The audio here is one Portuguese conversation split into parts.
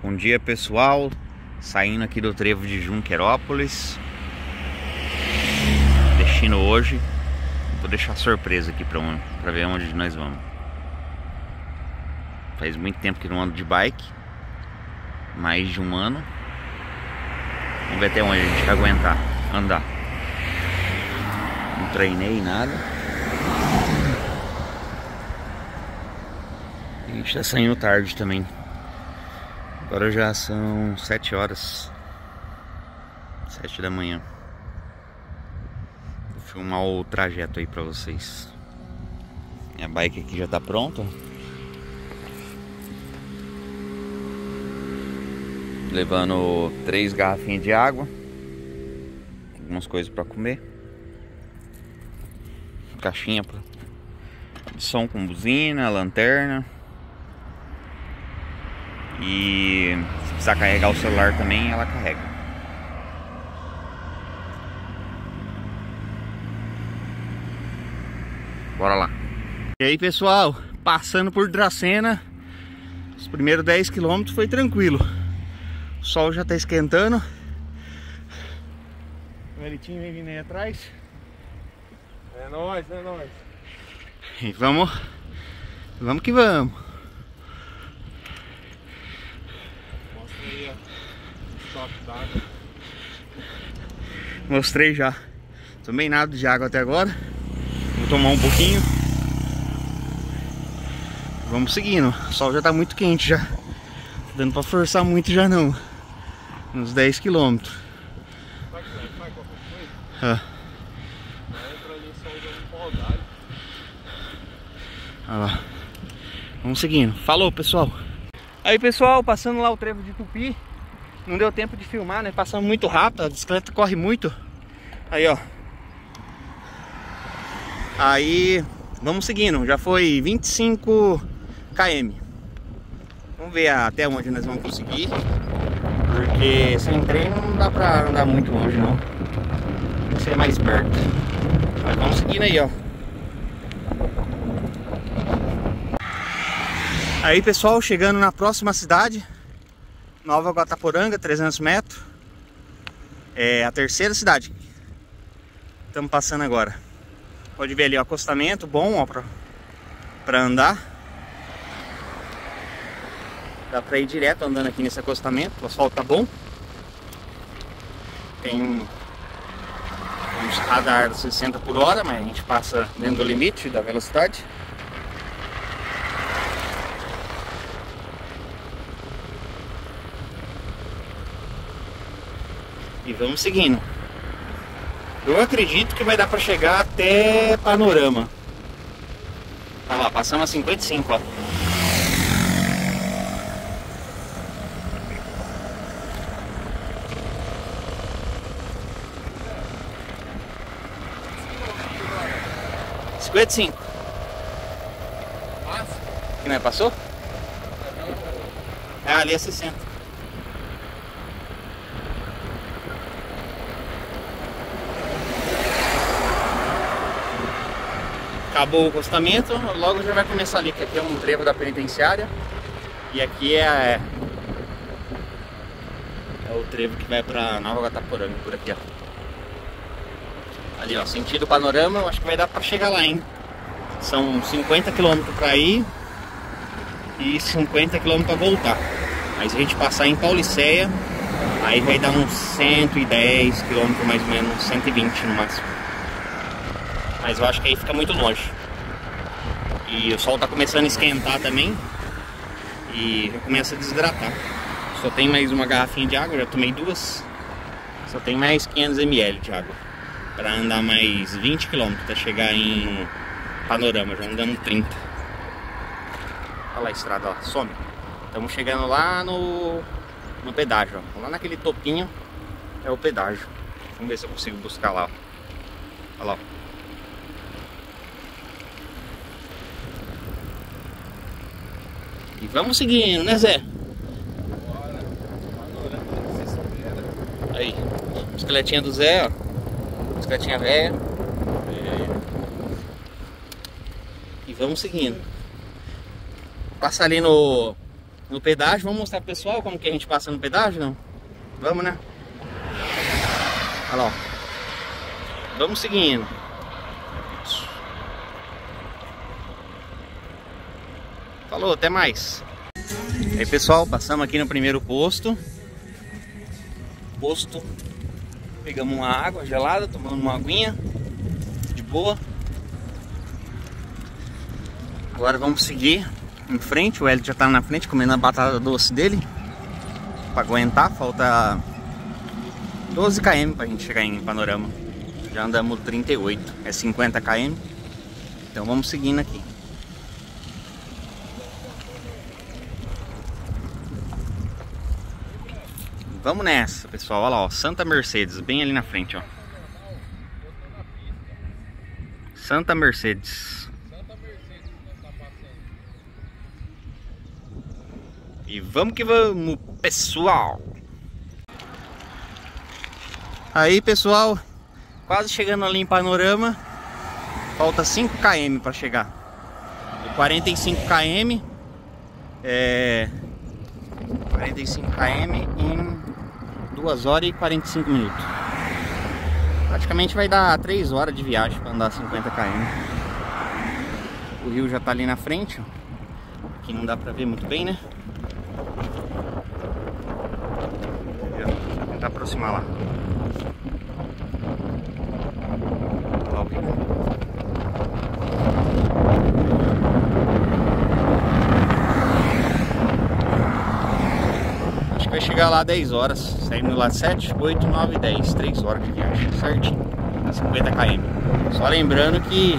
Bom dia, pessoal, saindo aqui do trevo de Junquerópolis, destino hoje. Vou deixar surpresa aqui pra ver onde nós vamos. Faz muito tempo que não ando de bike, mais de um ano. Vamos ver até onde a gente vai aguentar andar. Não treinei nada. A gente tá saindo tarde também. Agora já são 7 horas, 7 da manhã. Vou filmar o trajeto aí pra vocês. Minha bike aqui já tá pronta. Levando 3 garrafinhas de água, algumas coisas pra comer, caixinha de som com buzina, lanterna. E se precisar carregar o celular também, ela carrega. Bora lá. E aí, pessoal, passando por Dracena, os primeiros 10 km foi tranquilo. O sol já tá esquentando. O Elitinho vem vindo aí atrás. É nóis, é nóis. E vamos que vamos. Mostra aí o estoque d'água. Mostrei já. Tomei nada de água até agora. Vou tomar um pouquinho. Vamos seguindo. O sol já tá muito quente já. Tá dando pra forçar muito já não. Uns 10 km. Sabe que vai qualquer coisa? Entra ali só usando pau d'alho. Olha lá. Vamos seguindo. Falou, pessoal. Aí, pessoal, passando lá o trevo de Tupi. Não deu tempo de filmar, né? Passamos muito rápido. A bicicleta corre muito. Aí, ó. Aí, vamos seguindo. Já foi 25 km. Vamos ver até onde nós vamos conseguir. Porque sem treino não dá pra andar muito longe, não. Tem que ser mais perto. Mas vamos seguindo aí, ó. Aí, pessoal, chegando na próxima cidade, Nova Guataporanga, 300 metros. É a terceira cidade. Estamos passando agora. Pode ver ali o acostamento bom, ó, pra andar. Dá pra ir direto andando aqui nesse acostamento. O asfalto tá bom. Tem uns radar 60 por hora, mas a gente passa dentro do limite da velocidade. E vamos seguindo. Eu acredito que vai dar pra chegar até Panorama. Olha lá, passamos a 55, ó. Que não é? Passou? É, ali é 60. Acabou o acostamento, logo já vai começar ali, que aqui é um trevo da penitenciária. E aqui é o trevo que vai pra Nova Guataporanga, por aqui, ó. Ali, ó, sentido Panorama, eu acho que vai dar pra chegar lá, hein? São 50 km pra ir e 50 km pra voltar. Aí se a gente passar em Paulicéia, aí vai dar uns 110 km, mais ou menos, 120 no máximo. Mas eu acho que aí fica muito longe. E o sol tá começando a esquentar também. E já começa a desidratar. Só tem mais uma garrafinha de água, já tomei 2. Só tem mais 500 ml de água para andar mais 20 km até chegar em Panorama, já andamos 30. Olha lá a estrada, ó, some. Estamos chegando lá no pedágio, ó. Lá naquele topinho é o pedágio. Vamos ver se eu consigo buscar lá, ó. Olha lá, ó. E vamos seguindo, né, Zé? Aí, bicicletinha do Zé, ó. Bicicletinha velha. E vamos seguindo. Passa ali no no pedágio. Vamos mostrar pro pessoal como que a gente passa no pedágio, não? Vamos, né? Olha lá, ó. Vamos seguindo. Falou, até mais. E aí, pessoal, passamos aqui no primeiro posto. Pegamos uma água gelada, tomamos uma aguinha de boa. Agora vamos seguir em frente. O Hélio já tá na frente comendo a batata doce dele para aguentar. Falta 12 km pra gente chegar em Panorama. Já andamos 38, é 50 km. Então vamos seguindo aqui. Vamos nessa, pessoal. Olha lá, ó, Santa Mercedes, bem ali na frente, ó. Santa Mercedes. E vamos que vamos, pessoal. Aí, pessoal, quase chegando ali em Panorama. Falta 5 km para chegar. 45 km. 45 km em 2 horas e 45 minutos. Praticamente vai dar 3 horas de viagem para andar 50 km. O rio já tá ali na frente, ó. Aqui não dá para ver muito bem, né? Vou tentar aproximar lá. Olha lá o rio. Acho que vai chegar lá 10 horas. Saímos lá 7, 8, 9, 10. 3 horas de viagem, certinho. 50 km. Só lembrando que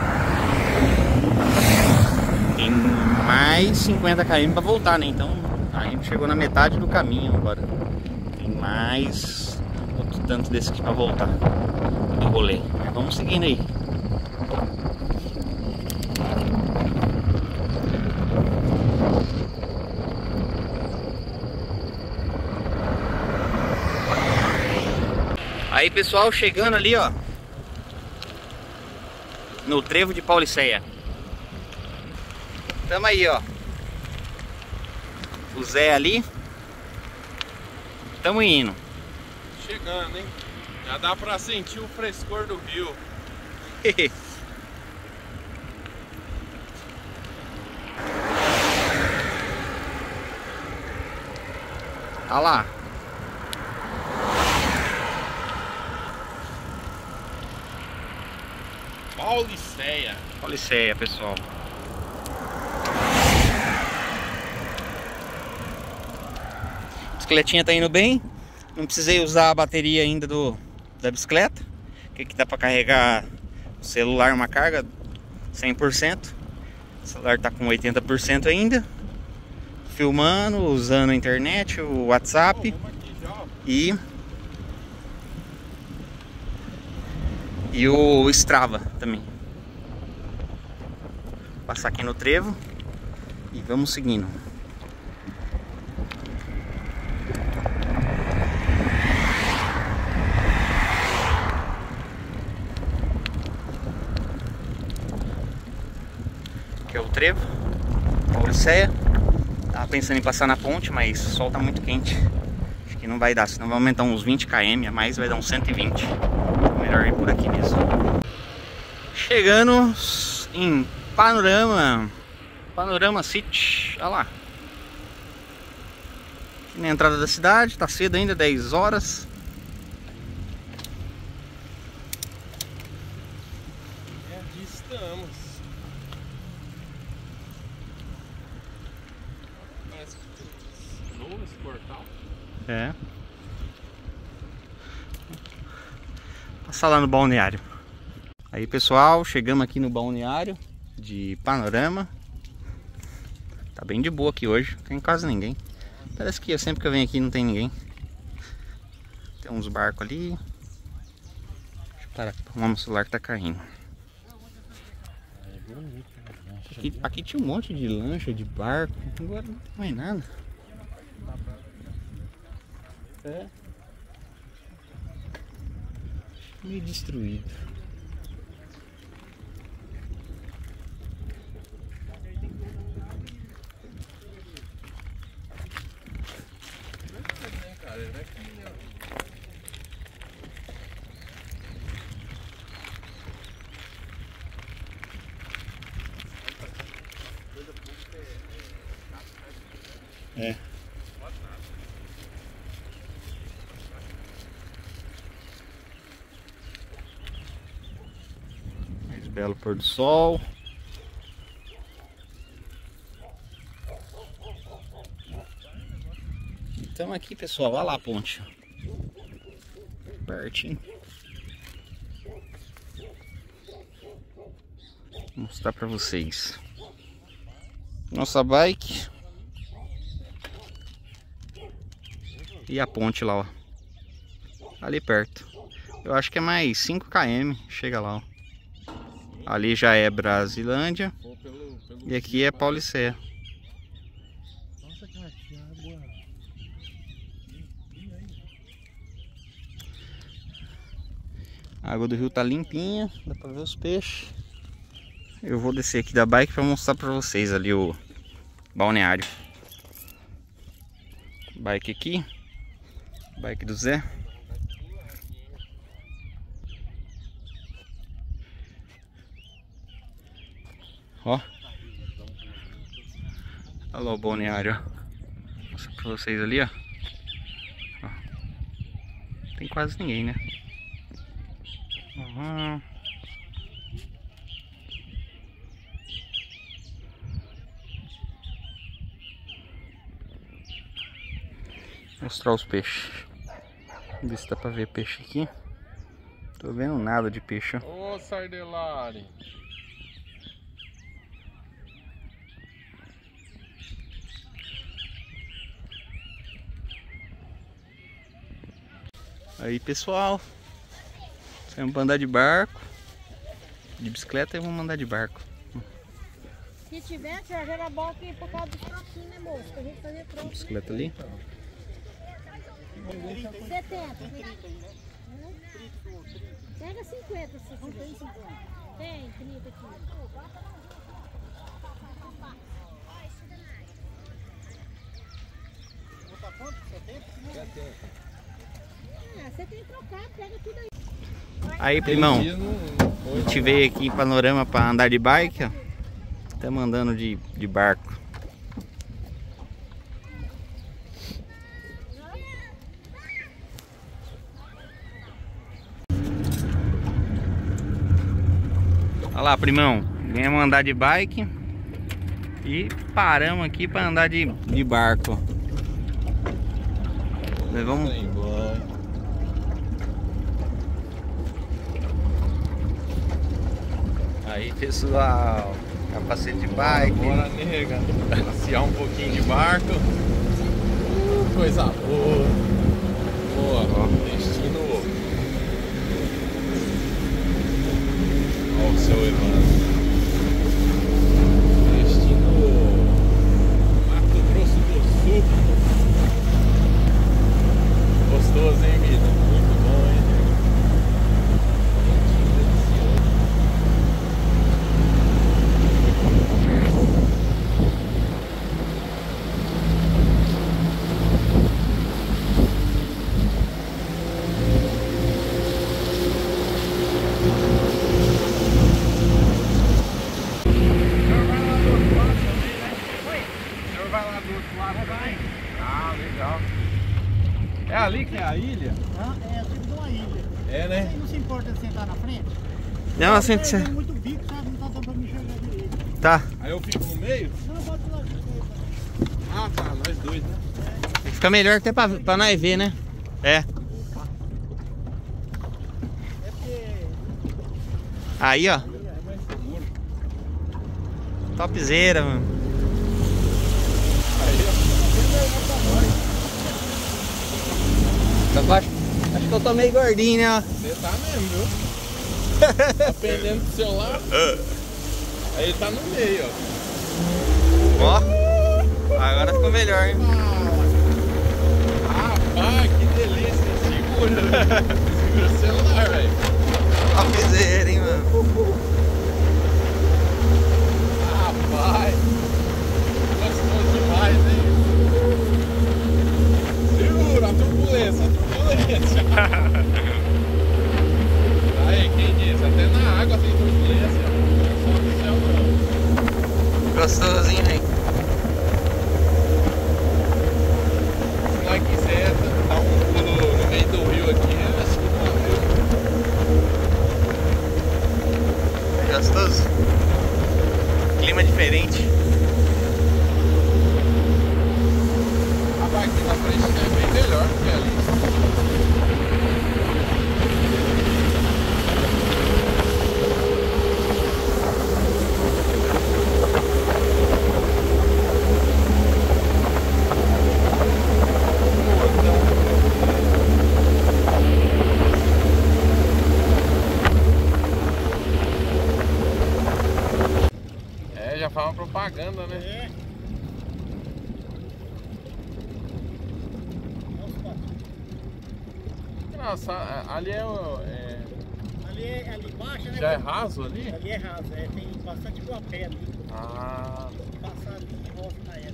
tem mais 50 km para voltar, né? Então a gente chegou na metade do caminho agora. Tem mais outro tanto desse aqui para voltar do rolê. Mas vamos seguindo aí. Aí, pessoal, chegando ali, ó, no trevo de Pauliceia. Tamo aí, ó. O Zé ali. Tamo indo. Chegando, hein? Já dá pra sentir o frescor do rio. Olha lá. Pauliceia. Pauliceia, pessoal. A bicicletinha tá indo bem. Não precisei usar a bateria ainda da bicicleta. Que aqui dá pra carregar o celular, uma carga 100%. O celular tá com 80% ainda. Filmando, usando a internet, o WhatsApp e o Strava também. Vou passar aqui no trevo e vamos seguindo. Aqui é o trevo, Pauliceia. Tava pensando em passar na ponte, mas o sol tá muito quente. Acho que não vai dar, senão vai aumentar uns 20 km a mais, vai dar uns 120. Melhor ir por aqui mesmo. Chegando em Panorama. Panorama City. Olha lá. Aqui na entrada da cidade, tá cedo ainda, 10 horas. Aqui estamos. Parece novo esse portal. É. Passar lá no balneário. Aí, pessoal, chegamos aqui no balneário de Panorama. Tá bem de boa aqui hoje, não tem quase ninguém. Parece que sempre que eu venho aqui não tem ninguém. Tem uns barcos ali. Deixa eu parar aqui pra arrumar meu celular que tá caindo. Aqui tinha um monte de lancha, de barco. Agora não tem mais nada. É. Meio destruído. É. Mais belo pôr do sol. Estamos aqui, pessoal. Olha lá a ponte. Pertinho. Vou mostrar para vocês. Nossa bike. E a ponte lá, ó. Ali perto. Eu acho que é mais 5 km. Chega lá, ó. Ali já é Brasilândia. E aqui é Paulicéia. Nossa, cara, que água. A água do rio tá limpinha. Dá pra ver os peixes. Eu vou descer aqui da bike para mostrar para vocês ali o balneário. Bike aqui. Bike do Zé. Ó. Olha lá o balneário, ó. Vou mostrar pra vocês ali, ó. Ó. Tem quase ninguém, né? Uhum. Mostrar os peixes. Vamos ver se dá pra ver peixe aqui. Tô vendo nada de peixe, ó. Ô, Sardelari. Aí, pessoal, vamos andar de barco, de bicicleta e vamos andar de barco. Se tiver, era bom que por causa dos troquinhos, né, moço? Pra gente fazer troco. Bicicleta ali. 70. Pega 50, se não tem 50. Tem 30 aqui. Botar quanto? 70? 70. Ah, você tem que trocar, pega tudo aí. Aí, primão, a gente veio aqui em Panorama para andar de bike, ó. Estamos andando de barco. Olha lá, primão, viemos andar de bike e paramos aqui para andar de barco. Nós vamos... Aí, pessoal, capacete de bike. Bora, nega, passear um pouquinho de barco. Coisa boa. Boa, destino. Olha o seu Evandro. Destino Mato Grosso do Sul. Gostoso, hein, vida? Muito bom, hein? É ali que é a ilha? É tipo de uma ilha. É, né? Você não se importa de sentar na frente? Não, assim, Tem muito bico, sabe? Não tá dando pra me enxergar direito. tá. Aí eu fico no meio? Não, pode ir lá. Ah, tá, nós dois, né? Fica melhor até pra nós ver, né? É. É porque... Aí, ó. É mais seguro. Topzera, mano. Aí, Acho que eu tô meio gordinho, né? você tá mesmo, viu? Tá pendendo do seu lado. Aí ele tá no meio, ó. Ó. Agora ficou melhor, hein? Rapaz, que delícia. Segura. Segura o celular, velho. Topzera, hein, mano? Rapaz. Gostoso demais, hein? Segura a turbulência. turbulência, turbulência. Aí, quem disse? Até na água tem turbulência. Não é só no céu, não. Gostosinho, hein? Se nós quiser dar um pulo no meio do rio aqui, é assim, viu? Gostoso. Clima diferente. A parte da frente é bem melhor que ali. É, já faz uma propaganda, né? É. Nossa, ali é, Ali embaixo, né? já é raso ali? Ali é raso, tem bastante guapé ali. Ah, Passar ali de volta na ela.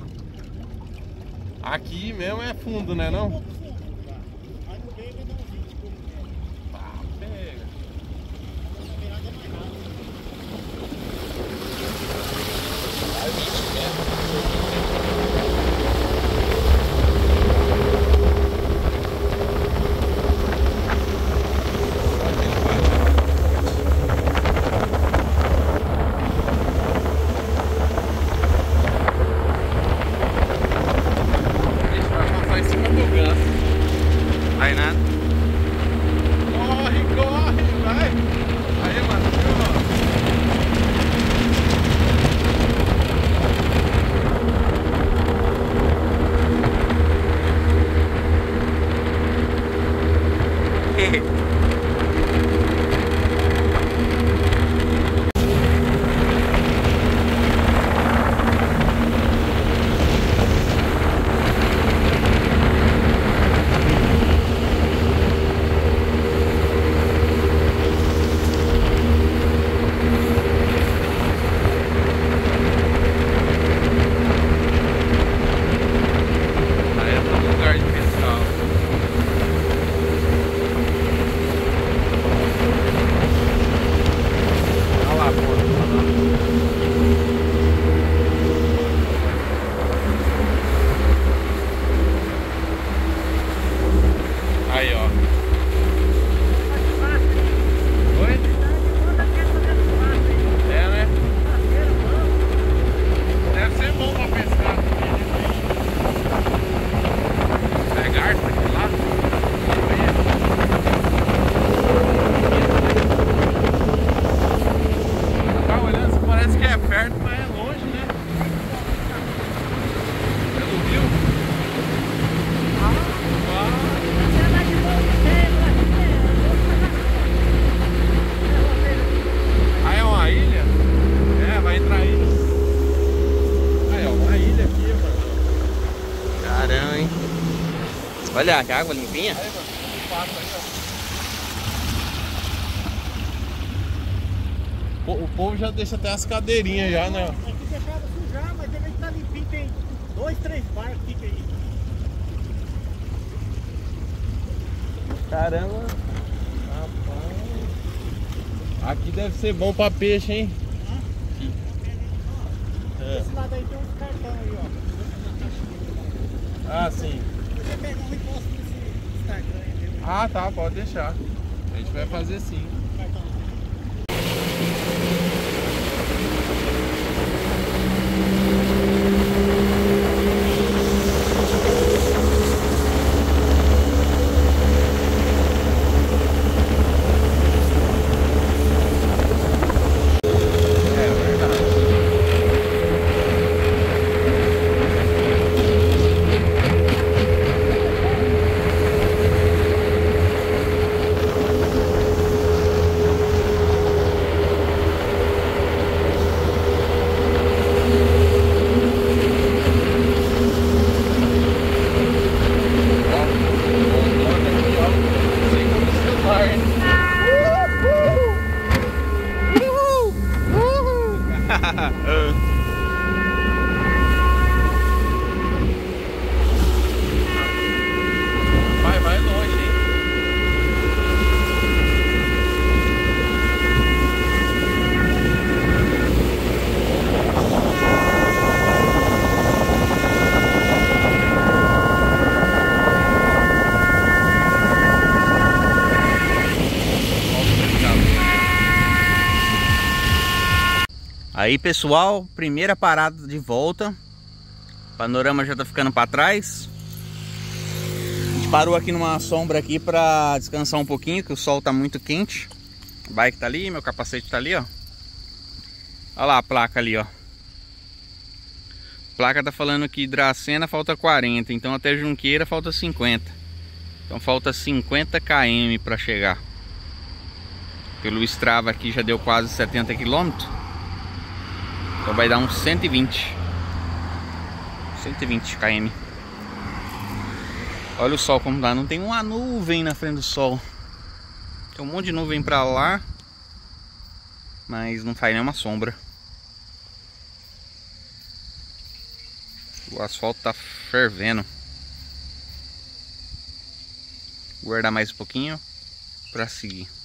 aqui mesmo é fundo, né não? Pouco fundo lá. Aí no meio vai dar uns 20 pouco metros. Ah, pega. Na beirada é mais rápido. Vai 20 metros. Vai passar em cima do ganso. Vai nada. Corre, corre, vai. Aí, mano, aí é todo lugar de pescal. Olha lá, pô. Aí, ó. Oi? É, né? Deve ser bom pra pescar. Pegar isso aqui lá. Tá olhando, parece que é perto, mas é longe, né? Pelo rio. Ah, aí é uma ilha? É, vai entrar aí. Aí, ó, uma ilha aqui, mano. Caramba, hein? Olha, que água limpinha. Aí, mano, um passo aí, ó. O povo já deixa até as cadeirinhas já, né? Aqui deixava sujar, mas deve estar limpinho. Tem 2, 3 barcos que fica aí. Caramba. Aqui deve ser bom pra peixe, hein? É. Esse lado aí tem uns cartão aí, ó. Ah, sim. Você pegar um e posta nesse Instagram aí, viu? Ah, tá, pode deixar. A gente vai fazer sim. Cartão. É verdade. Aí, pessoal, primeira parada de volta. O panorama já tá ficando para trás. A gente parou aqui numa sombra aqui para descansar um pouquinho, que o sol tá muito quente. O bike tá ali, meu capacete tá ali, ó. Olha lá a placa ali, ó. A placa tá falando que Dracena falta 40, então até Junqueira falta 50. Então falta 50 km para chegar. Pelo Strava aqui já deu quase 70 km. Então vai dar uns 120 km. Olha o sol como dá. Não tem uma nuvem na frente do sol. Tem um monte de nuvem pra lá, mas não faz nenhuma sombra. O asfalto tá fervendo. Vou guardar mais um pouquinho pra seguir.